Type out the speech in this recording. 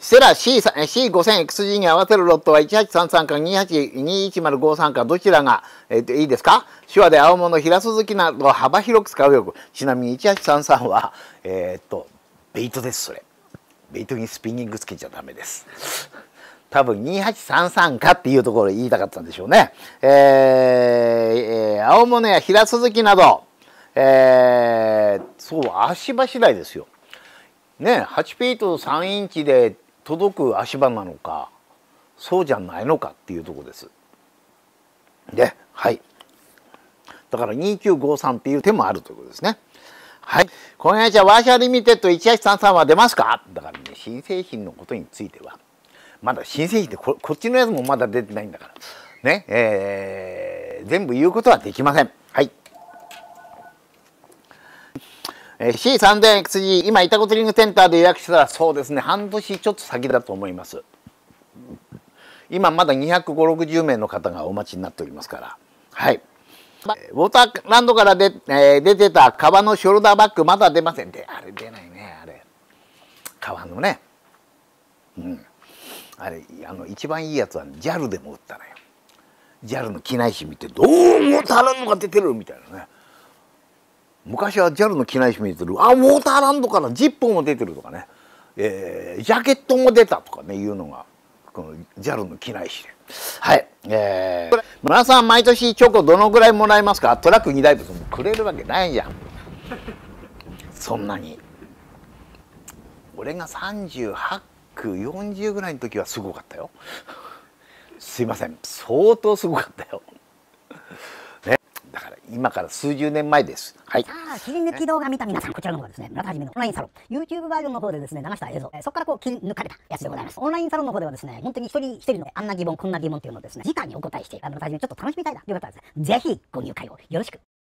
セラ C5000XG に合わせるロットは1833か2821053かどちらが、いいですか？手話で青物、平鈴木など幅広く使うよく。ちなみに1833は、ベイトです、それ。ベイトにスピニングつけちゃダメです。多分2833かっていうところを言いたかったんでしょうね。青物や平鈴木など、そう、足場次第ですよ。ね、8フィート3インチで届く足場なのかそうじゃないのかっていうところです。で、はい。だから2953っていう手もあるということですね。はい。今夜じゃワーシャーリミテッド1833は出ますか？だからね、新製品のことについてはまだ新製品ってこっちのやつもまだ出てないんだからね、全部言うことはできません。はい。C3000XG 今イタコツリングセンターで予約したらそうですね半年ちょっと先だと思います。今まだ250、60名の方がお待ちになっておりますから。はい。ウォーターランドから出てた革のショルダーバッグまだ出ませんで、あれ出ないね、あれ革のね、あれ一番いいやつは JAL でも売ったのよ。 JAL の機内紙見てどうもウォーターランドが出てるみたいなね。昔は JAL の機内紙見てる、あ、ウォーターランドからジッポーも出てるとかね、ジャケットも出たとかねいうのがこの JAL の機内紙で。はい。村さん毎年チョコどのぐらいもらえますか？トラック2台分くれるわけないじゃんそんなに。俺が38区40ぐらいの時はすごかったよすいません、相当すごかったよね。だから今から数十年前です。はい。 さあ、切り抜き動画見た皆さん、こちらの方はですね、村田はじめのオンラインサロン、YouTube バージョンの方でですね、流した映像、そこからこう切り抜かれたやつでございます。オンラインサロンの方ではですね、本当に一人一人のあんな疑問、こんな疑問っていうのをですね、直にお答えして、村田はじめちょっと楽しみたいなという方はですね、ぜひご入会をよろしく